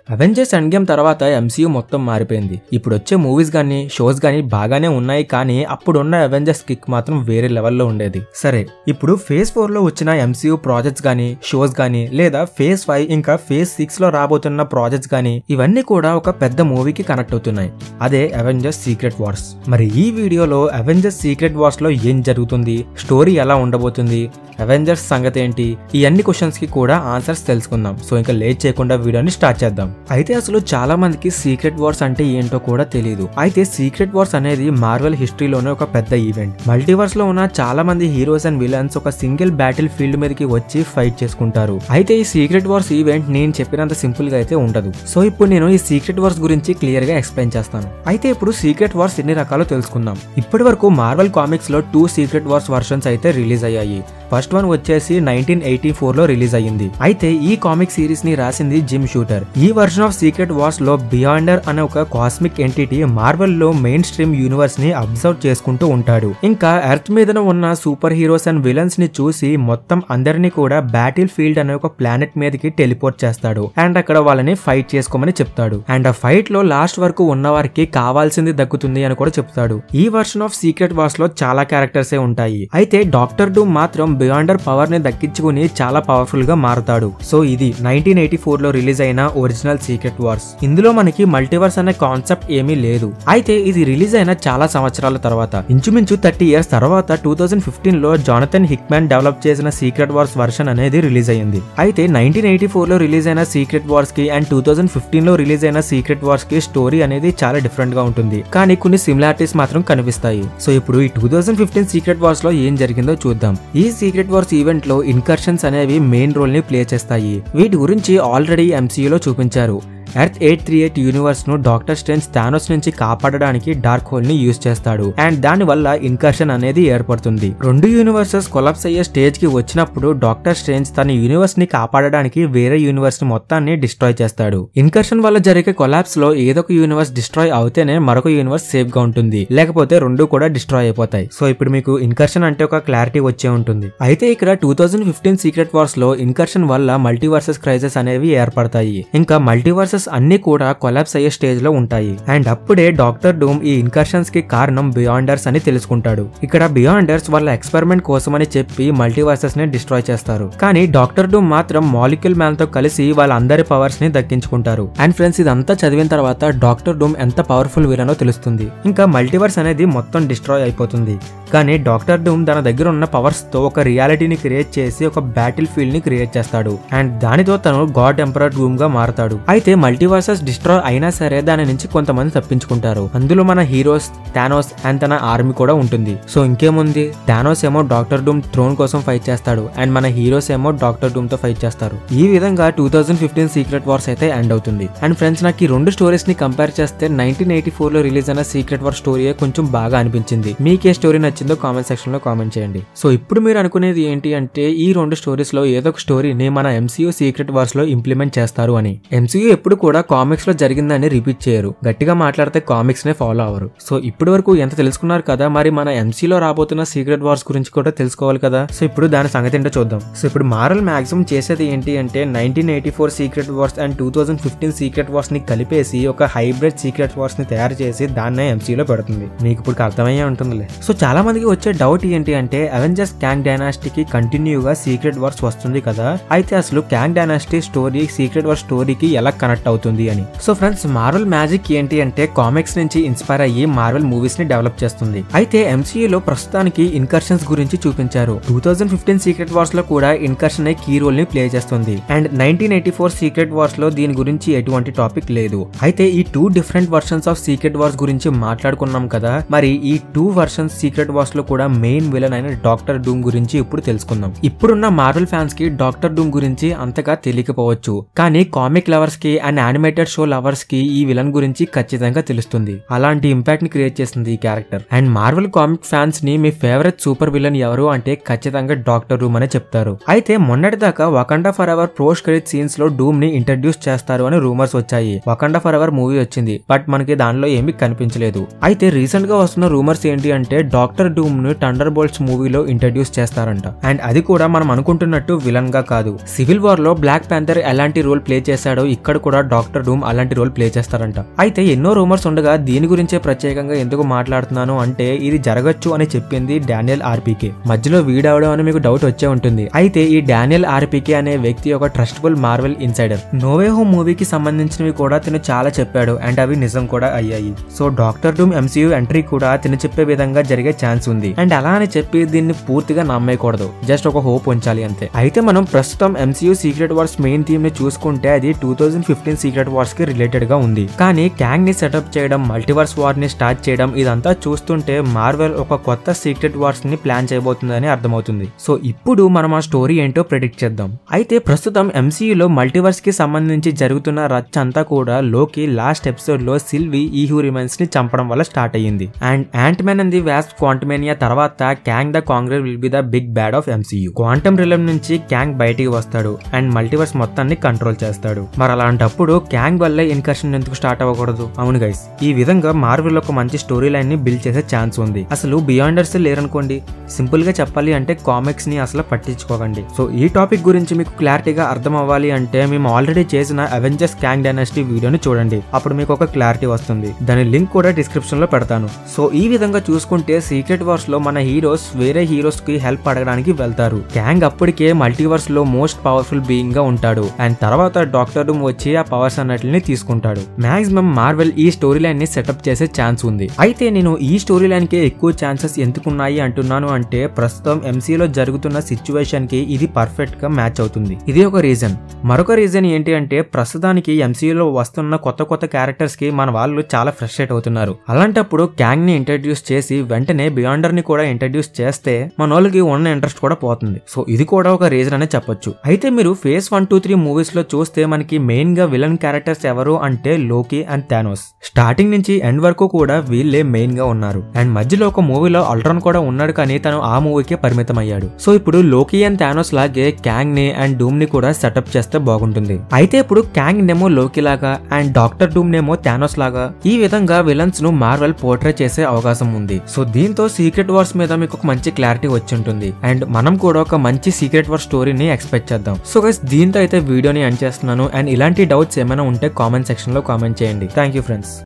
Avengers end game తర్వాత MCU మొత్తం మారిపోయింది. ఇప్పుడు వచ్చే మూవీస్ గానీ షోస్ గానీ బాగానే ఉన్నాయి, కానీ అప్పుడున్న అవెంజర్స్ కిక్ మాత్రం వేరే లెవెల్లో ఉండేది. సరే, ఇప్పుడు ఫేజ్ 4 లో వచ్చిన ఎంసీయూ ప్రాజెక్ట్స్ గానీ షోస్ గానీ లేదా ఫేజ్ 5 ఇంకా ఫేజ్ 6 లో రాబోతున్న ప్రాజెక్ట్స్ గానీ ఇవన్నీ కూడా ఒక పెద్ద మూవీకి కనెక్ట్ అవుతున్నాయి. అదే అవెంజర్స్ సీక్రెట్ వార్స్. మరి ఈ వీడియోలో అవెంజర్స్ సీక్రెట్ వార్స్ లో ఏం జరుగుతుంది, స్టోరీ ఎలా ఉండబోతుంది, అవెంజర్స్ సంగతి ఏంటి, ఈ అన్ని క్వశ్చన్స్ కి కూడా ఆన్సర్స్ తెలుసుకుందాం. సో ఇంకా లేట్ చేయకుండా వీడియోని స్టార్ట్ చేద్దాం. అయితే అసలు చాలా మందికి సీక్రెట్ వార్స్ అంటే ఏంటో కూడా తెలియదు. అయితే సీక్రెట్ వార్స్ అనేది మార్వెల్ హిస్టరీలోనే ఒక పెద్ద ఈవెంట్. మల్టీవర్స్ లో ఉన్న చాలా మంది హీరోస్ అండ్ విలన్స్ ఒక సింగిల్ బ్యాటిల్ ఫీల్డ్ మీదకి వచ్చి ఫైట్ చేసుకుంటారు. అయితే ఈ సీక్రెట్ వార్స్ ఈవెంట్ నేను చెప్పినంత సింపుల్ గా అయితే ఉండదు. సో ఇప్పుడు నేను ఈ సీక్రెట్ వార్స్ గురించి క్లియర్ గా ఎక్స్ప్లెయిన్ చేస్తాను. అయితే ఇప్పుడు సీక్రెట్ వార్స్ ఎన్ని రకాలో తెలుసుకుందాం. ఇప్పటి వరకు మార్వెల్ కామిక్స్ లో 2 సీక్రెట్ వార్స్ వర్షన్స్ అయితే రిలీజ్ అయ్యాయి. ఫస్ట్ వన్ వచ్చేసి 1984 లో రిలీజ్ అయ్యింది. అయితే ఈ కామిక్ సిరీస్ ని రాసింది జిమ్ షూటర్. ఈ వర్షన్ ఆఫ్ సీక్రెట్ వార్స్ లో బియాండర్ అనే ఒక కాస్మిక్ ఎంటిటీ మార్వెల్ లో మెయిన్ స్ట్రీమ్ యూనివర్స్ ని అబ్జర్వ్ చేసుకుంటూ ఉంటాడు. ఇంకా ఎర్త్ మీద ఉన్న సూపర్ హీరోస్ అండ్ విలన్స్ ని చూసి మొత్తం అందరినీ కూడా బ్యాటిల్ ఫీల్డ్ అనే ఒక ప్లానెట్ మీదకి టెలిపోర్ట్ చేస్తాడు. అండ్ అక్కడ వాళ్ళని ఫైట్ చేసుకోమని చెప్తాడు. అండ్ ఆ ఫైట్ లో లాస్ట్ వరకు ఉన్న వారికి కావాల్సింది దక్కుతుంది అని కూడా చెప్తాడు. ఈ వర్షన్ ఆఫ్ సీక్రెట్ వార్స్ లో చాలా క్యారెక్టర్స్ ఉంటాయి. అయితే డాక్టర్ డూమ్ మాత్రం బియాండర్ పవర్ ని దక్కించుకుని చాలా పవర్ఫుల్ గా మారుతాడు. సో ఇది 1984 లో రిలీజ్ అయిన ఒరిజినల్ సీక్రెట్ వార్స్. ఇందులో మనకి మల్టీవర్స్ అనే కాన్సెప్ట్ ఏమీ లేదు. అయితే ఇది రిలీజ్ అయిన చాలా సంవత్సరాల తర్వాత, ఇంచుమించు 30 ఇయర్స్ తర్వాత 2015 లో జానథన్ హిక్మాన్ డెవలప్ చేసిన సీక్రెట్ వార్స్ వర్షన్ అనేది రిలీజ్ అయ్యింది. అయితే 1984 లో రిలీజ్ అయిన సీక్రెట్ వార్స్ కి అండ్ 2015 లో రిలీజ్ అయిన సీక్రెట్ వార్స్ కి స్టోరీ అనేది చాలా డిఫరెంట్ గా ఉంటుంది, కానీ కొన్ని సిమిలారిటీస్ మాత్రం కనిపిస్తాయి. సో ఇప్పుడు ఈ 2015 సీక్రెట్ వార్స్ లో ఏం జరిగిందో చూద్దాం. ఈ సీక్రెట్ వార్స్ ఈవెంట్ లో ఇన్కర్షన్స్ అనేవి మెయిన్ రోల్ ని ప్లే చేస్తాయి. వీటి గురించి ఆల్రెడీ ఎంసీయూలో చూపించారు. ఎర్త్ 838 యూనివర్స్ ను డాక్టర్ స్ట్రేంజ్ థానోస్ నుంచి కాపాడడానికి డార్క్ హోల్ ని యూజ్ చేస్తాడు. అండ్ దాని వల్ల ఇన్కర్షన్ అనేది ఏర్పడుతుంది. రెండు యూనివర్సెస్ కొలాప్స్ అయ్యే స్టేజ్ కి వచ్చినప్పుడు డాక్టర్ స్ట్రేంజ్ తన యూనివర్స్ ని కాపాడడానికి వేరే యూనివర్స్ ని మొత్తాన్ని డిస్ట్రాయ్ చేస్తాడు. ఇన్కర్షన్ వల్ల జరిగే కొలాప్స్ లో ఏదో ఒక యూనివర్స్ డిస్ట్రాయ్ అవుతేనే మరొక యూనివర్స్ సేఫ్ గా ఉంటుంది, లేకపోతే రెండు కూడా డిస్ట్రాయ్ అయిపోతాయి. సో ఇప్పుడు మీకు ఇన్కర్షన్ అంటే ఒక క్లారిటీ వచ్చే ఉంటుంది. అయితే ఇక్కడ 2015 సీక్రెట్ వార్స్ లో ఇన్కర్షన్ వల్ల మల్టీవర్సెస్ క్రైసిస్ అనేవి ఏర్పడతాయి. ఇంకా మల్టీవర్సెస్ అన్ని కూడా కొలాప్స్ అయ్యే స్టేజ్ లో ఉంటాయి. అండ్ అప్పుడే డాక్టర్ డూమ్ ఈ ఇన్కర్షన్స్ కి కారణం బియాండర్స్ అని తెలుసుకుంటాడు. ఇక్కడ బియాండర్స్ వాళ్ళ ఎక్స్పెరిమెంట్ కోసమని చెప్పి మల్టీవర్సెస్ ని డిస్ట్రాయ్ చేస్తారు. కానీ డాక్టర్ డూమ్ మాత్రం మాలిక్యూల్ మ్యాన్ తో కలిసి వాళ్ళందరి పవర్స్ ని దక్కించుకుంటారు. అండ్ ఫ్రెండ్స్, ఇదంతా చదివిన తర్వాత డాక్టర్ డూమ్ ఎంత పవర్ఫుల్ విలనో తెలుస్తుంది. ఇంకా మల్టీవర్స్ అనేది మొత్తం డిస్ట్రాయ్ అయిపోతుంది. కానీ డాక్టర్ డూమ్ తన దగ్గర ఉన్న పవర్స్ తో ఒక రియాలిటీని క్రియేట్ చేసి ఒక బ్యాటిల్ ఫీల్డ్ ని క్రియేట్ చేస్తాడు. అండ్ దానితో తను గాడ్ ఎంపరర్ డూమ్ గా మారతాడు. అయితే మల్టీవర్సెస్ డిస్ట్రాయ్ అయినా సరే దాని నుంచి కొంతమంది తప్పించుకుంటారు. అందులో మన హీరోస్ థానోస్ అండ్ తన ఆర్మీ కూడా ఉంటుంది. సో ఇంకేముంది, థానోస్ ఏమో డాక్టర్ డూమ్ థ్రోన్ కోసం ఫైట్ చేస్తాడు. అండ్ మన హీరోస్ ఏమో డాక్టర్ డూమ్ తో ఫైట్ చేస్తారు. ఈ విధంగా 2015 సీక్రెట్ వార్స్ అయితే ఎండ్ అవుతుంది. అండ్ ఫ్రెండ్స్, నాకు ఈ రెండు స్టోరీస్ ని కంపేర్ చేస్తే 1984 లో రిలీజ్ అయిన సీక్రెట్ వార్ స్టోరీ కొంచెం బాగా అనిపించింది. మీకే స్టోరీ నచ్చిందో కామెంట్ సెక్షన్ లో కామెంట్ చేయండి. సో ఇప్పుడు మీరు అనుకునేది ఏంటి అంటే ఈ రెండు స్టోరీస్ లో ఏదో ఒక స్టోరీని మన ఎంసీయూ సీక్రెట్ వార్స్ లో ఇంప్లిమెంట్ చేస్తారు అని. ఎంసీయూ ఎప్పుడు కూడా కామిక్స్ లో జరిగిందని రిపీట్ చేయరు, గట్టిగా మాట్లాడితే కామిక్స్ నే ఫాలో అవరు. సో ఇప్పటి వరకు ఎంత తెలుసుకున్నారు కదా, మరి మన ఎంసీలో రాబోతున్న సీక్రెట్ వార్స్ గురించి కూడా తెలుసుకోవాలి కదా. సో ఇప్పుడు దాని సంగతి ఏంటో చూద్దాం. సో ఇప్పుడు మార్వెల్ మాక్సిమం చేసేది ఏంటి అంటే 1984 secret wars and 2015 secret wars ని కలిపేసి ఒక హైబ్రిడ్ సీక్రెట్ వార్స్ ని తయారు చేసి దాన్నే ఎంసీలో పెడుతుంది. మీకు ఇప్పుడు అర్థమయ్యే ఉంటుందిలే. సో చాలా మందికి వచ్చే డౌట్ ఏంటి అంటే అవెంజర్స్ క్యాంగ్ డైనాసిటీకి కంటిన్యూగా సీక్రెట్ వార్స్ వస్తుంది కదా, అయితే అసలు Kang dynasty story secret war స్టోరీకి ఎలా కనెక్ట్ అవుతుంది అని. సో ఫ్రెండ్స్, మార్వెల్ మ్యాజిక్ ఏంటి అంటే కామిక్స్ నుంచి ఇన్స్పైర్ అయ్యి మార్వెల్ మూవీస్ ని డెవలప్ చేస్తుంది. అయితే ఎంసీయూలో ప్రస్తుతానికి ఇన్కర్షన్స్ గురించి చూపించారు. 2015 సీక్రెట్ వార్స్ లో కూడా ఇన్కర్షన్ కీ రోల్ ని ప్లే చేస్తుంది. అండ్ 1984 సీక్రెట్ వార్స్ లో దీని గురించి ఎటువంటి టాపిక్ లేదు. అయితే ఈ 2 different versions of secret wars గురించి మాట్లాడుకున్నాం కదా, మరి ఈ 2 వర్షన్స్ సీక్రెట్ వార్స్ లో కూడా మెయిన్ విలన్ అయిన డాక్టర్ డూమ్ గురించి ఇప్పుడు తెలుసుకుందాం. ఇప్పుడున్న మార్వెల్ ఫ్యాన్స్ కి డాక్టర్ డూమ్ గురించి అంతగా తెలియకపోవచ్చు, కానీ కామిక్ లవర్స్ కి అండ్ యానిమేటెడ్ షో లవర్స్ కి ఈ విలన్ గురించి ఖచ్చితంగా తెలుస్తుంది. అలాంటి ఇంపాక్ట్ ని క్రియేట్ చేస్తుంది ఈ character. And Marvel comic fans ని మీ ఫేవరెట్ సూపర్ విలన్ ఎవరు అంటే ఖచ్చితంగా డాక్టర్ డూమ్ అనే చెప్తారు. అయితే మొన్నటి దాకా Wakanda forever post credit scenes లో డూమ్ ని ఇంట్రడ్యూస్ చేస్తారు అని రూమర్స్ వచ్చాయి. వకండా ఫర్ ఎవర్ మూవీ వచ్చింది, బట్ మనకి దానిలో ఏమీ కనిపించలేదు. అయితే రీసెంట్ గా వస్తున్న రూమర్స్ ఏంటి అంటే డాక్టర్ డూమ్ ని థండర్ బోల్ట్స్ మూవీలో ఇంట్రడ్యూస్ చేస్తారంట. అండ్ అది కూడా మనం అనుకుంటున్నట్టు విలన్ గా కాదు. సివిల్ వార్ లో బ్లాక్ ప్యాంథర్ ఎలాంటి రోల్ ప్లే చేశాడో ఇక్కడ కూడా డాక్టర్ డూమ్ అలాంటి రోల్ ప్లే చేస్తారంట. అయితే ఎన్నో రూమర్స్ ఉండగా దీని గురించే ప్రత్యేకంగా ఎందుకు మాట్లాడుతున్నాను అంటే ఇది జరగచ్చు అని చెప్పింది డానియల్ ఆర్పీకే. మధ్యలో వీడవడం అని మీకు డౌట్ వచ్చే ఉంటుంది. అయితే ఈ డానియల్ ఆర్పీకే అనే వ్యక్తి ఒక trustable Marvel insider. No way home మూవీకి సంబంధించినవి కూడా తిను చాలా చెప్పాడు అండ్ అవి నిజం కూడా అయ్యాయి. So doctor doom MCU entry కూడా తిను చెప్పే విధంగా జరిగే ఛాన్స్ ఉంది. అండ్ అలా అని చెప్పి దీన్ని పూర్తిగా నమ్మేయకూడదు, జస్ట్ ఒక హోప్ ఉంచాలి అంతే. అయితే మనం ప్రస్తుతం MCU secret wars main theme ని చూసుకుంటే అది 2015 సీక్రెట్ వార్స్ కి రిలేటెడ్ గా ఉంది. కానీ క్యాంగ్ ని సెటప్ చేయడం, మల్టీవర్స్ వార్ ని స్టార్ట్ చేయడం ఇదంతా చూస్తుంటే మార్వెల్ ఒక కొత్త సీక్రెట్ వార్స్ ని ప్లాన్ చేయబోతుందని అర్థమవుతుంది. సో ఇప్పుడు మనం ఆ స్టోరీ ఏంటో ప్రెడిక్ట్ చేద్దాం. అయితే ప్రస్తుతం ఎంసీయూలో మల్టీవర్స్ కి సంబంధించి జరుగుతున్న రచ్చ అంతా కూడా లోకి లాస్ట్ ఎపిసోడ్ లో సిల్వీ ఈహూ రిమైన్స్ ని చంపడం వల్ల స్టార్ట్ అయ్యింది. And ant man and the wasp Quantumania తర్వాత Kang the conqueror will be the big bad of MCU. Quantum realm నుంచి క్యాంగ్ బయటికి వస్తాడు అండ్ మల్టీవర్స్ మొత్తాన్ని కంట్రోల్ చేస్తాడు. మరి అలాంటప్పుడు క్యాంగ్ వల్లే ఇన్కర్షన్ ఎందుకు స్టార్ట్ అవ్వకూడదు? అవును గైస్, ఈ విధంగా మార్వెల్ ఒక మంచి స్టోరీ లైన్ ని బిల్డ్ చేసే ఛాన్స్ ఉంది. అసలు బియాండర్స్ లేరనుకోండి, సింపుల్ గా చెప్పాలి అంటే కామిక్స్ ని అసలు పట్టించుకోకండి. సో ఈ టాపిక్ గురించి మీకు క్లారిటీగా అర్థం అవ్వాలి అంటే మేము ఆల్రెడీ చేసిన అవెంజర్స్ క్యాంగ్ డైనాసిటీ వీడియోని చూడండి, అప్పుడు మీకు ఒక క్లారిటీ వస్తుంది. దాని లింక్ కూడా డిస్క్రిప్షన్ లో పెడతాను. సో ఈ విధంగా చూసుకుంటే సీక్రెట్ వార్స్ లో మన హీరోస్ వేరే హీరోస్ కి హెల్ప్ అడగడానికి వెళ్తారు. క్యాంగ్ అప్పటికే మల్టీవర్స్ లో మోస్ట్ పవర్ఫుల్ బీయింగ్ గా ఉంటాడు అండ్ తర్వాత డాక్టర్ డూమ్ వచ్చి ఆ పవర్స్ అన్నిటిని తీసుకుంటాడు. మాక్సిమం మార్వెల్ ఈ స్టోరీ లైన్ ని సెటప్ చేసే ఛాన్స్ ఉంది. అయితే నేను ఈ స్టోరీ లైన్ కి ఎక్కువ ఛాన్సెస్ ఎందుకున్నాయి అంటున్నాను అంటే ప్రస్తుతం ఎంసీలో జరుగుతున్న సిచ్యువేషన్ కి ఇది పర్ఫెక్ట్ గా మ్యాచ్ అవుతుంది. ఇది ఒక రీజన్. మరొక రీజన్ ఏంటి అంటే ప్రస్తుతానికి ఎంసీయూలో వస్తున్న కొత్త కొత్త క్యారెక్టర్స్ కి మన వాళ్ళు చాలా ఫ్రస్ట్రేట్ అవుతున్నారు. అలాంటప్పుడు క్యాంగ్ ని ఇంట్రడ్యూస్ చేసి వెంటనే బియాండర్ ని కూడా ఇంట్రడ్యూస్ చేస్తే మన వాళ్ళకి ఉన్న ఇంట్రెస్ట్ కూడా పోతుంది. సో ఇది కూడా ఒక రీజన్ అనే చెప్పొచ్చు. అయితే మీరు ఫేజ్ 1, 2, 3 మూవీస్ లో చూస్తే మనకి మెయిన్ గా విలన్ క్యారెక్టర్స్ ఎవరు అంటే లోకీ అండ్ థానోస్. స్టార్టింగ్ నుంచి ఎండ్ వరకు కూడా వీళ్ళే మెయిన్ గా ఉన్నారు. అండ్ మధ్యలో ఒక మూవీలో అల్ట్రాన్ కూడా ఉన్నాడు కానీ తను ఆ మూవీకే పరిమితం అయ్యాడు. సో ఇప్పుడు లోకీ అండ్ థానోస్ లాగే క్యాంగ్ ని అండ్ డూమ్ ని కూడా సెటప్ చేస్తే బాగుంటుంది. అయితే ఇప్పుడు క్యాంగ్ నేమో లోకీ లాగా అండ్ డాక్టర్ డూమ్ నేమో థానోస్ లాగా ఈ విధంగా విలన్స్ ను మార్వెల్ పోర్ట్రే చేసే అవకాశం ఉంది. సో దీంతో సీక్రెట్ వార్స్ మీద మీకు ఒక మంచి క్లారిటీ వచ్చి ఉంటుంది అండ్ మనం కూడా ఒక మంచి సీక్రెట్ వార్ స్టోరీని ఎక్స్పెక్ట్ చేద్దాం. సో గైస్ దీంతో అయితే వీడియోని ఎండ్ చేస్తున్నాను అండ్ ఇలాంటి డౌట్స్ ఏమైనా ఉంటే కామెంట్ సెక్షన్ లో కామెంట్ చేయండి. Thank you friends.